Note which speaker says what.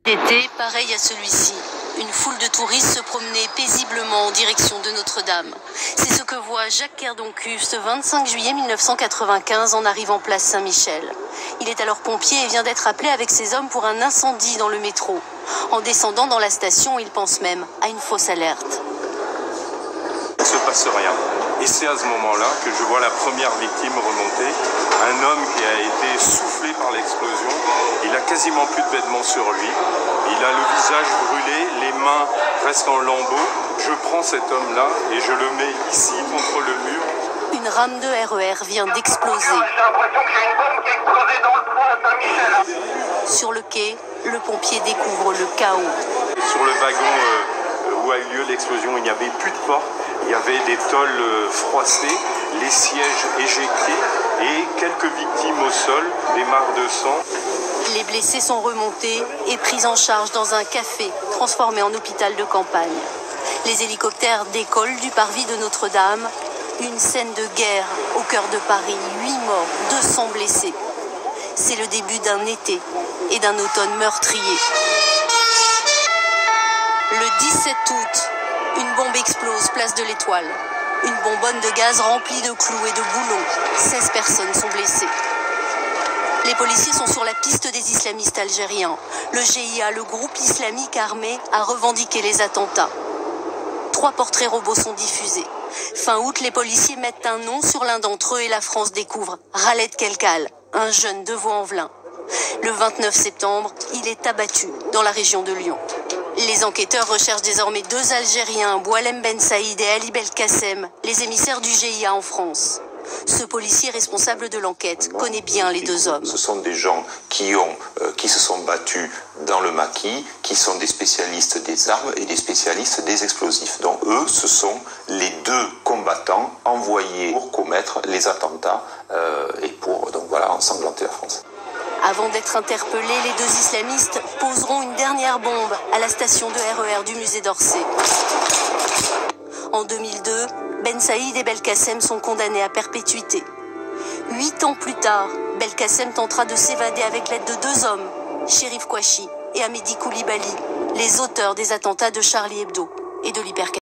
Speaker 1: D'été, pareil à celui-ci. Une foule de touristes se promenait paisiblement en direction de Notre-Dame. C'est ce que voit Jacques Kerdoncu ce 25 juillet 1995 en arrivant place Saint-Michel. Il est alors pompier et vient d'être appelé avec ses hommes pour un incendie dans le métro. En descendant dans la station, il pense même à une fausse alerte.
Speaker 2: Il ne se passe rien. Et c'est à ce moment-là que je vois la première victime remonter. Un homme qui a été soufflé par l'explosion. Il n'a quasiment plus de vêtements sur lui. Il a le visage brûlé, les mains presque en lambeaux. Je prends cet homme-là et je le mets ici contre le mur.
Speaker 1: Une rame de RER vient d'exploser.
Speaker 3: J'ai l'impression qu'il y a une bombe qui a explosé dans le pont à Saint-Michel.
Speaker 1: Sur le quai, le pompier découvre le chaos.
Speaker 2: Sur le wagon où a eu lieu l'explosion, il n'y avait plus de porte. Il y avait des tôles froissées, les sièges éjectés et quelques victimes au sol, des marques de sang.
Speaker 1: Les blessés sont remontés et pris en charge dans un café transformé en hôpital de campagne. Les hélicoptères décollent du parvis de Notre-Dame. Une scène de guerre au cœur de Paris. 8 morts, 200 blessés. C'est le début d'un été et d'un automne meurtrier. Le 17 août, une bombe explose place de l'Étoile. Une bonbonne de gaz remplie de clous et de boulons. 16 personnes sont blessées. Les policiers sont sur la piste des islamistes algériens. Le GIA, le groupe islamique armé, a revendiqué les attentats. 3 portraits robots sont diffusés. Fin août, les policiers mettent un nom sur l'un d'entre eux et la France découvre Khaled Kelkal, un jeune de Vaux-en-Velin. Le 29 septembre, il est abattu dans la région de Lyon. Les enquêteurs recherchent désormais 2 Algériens, Boualem Ben Saïd et Ali Belkacem, les émissaires du GIA en France. Ce policier responsable de l'enquête connaît bien les 2 hommes.
Speaker 4: Ce sont des gens qui se sont battus dans le maquis, qui sont des spécialistes des armes et des spécialistes des explosifs. Donc eux, ce sont les 2 combattants envoyés pour commettre les attentats et pour ensanglanter la France.
Speaker 1: Avant d'être interpellés, les 2 islamistes poseront une dernière bombe à la station de RER du musée d'Orsay. En 2002, Ben Saïd et Belkacem sont condamnés à perpétuité. 8 ans plus tard, Belkacem tentera de s'évader avec l'aide de 2 hommes, Chérif Kouachi et Hamidi Koulibaly, les auteurs des attentats de Charlie Hebdo et de l'Hypercacher.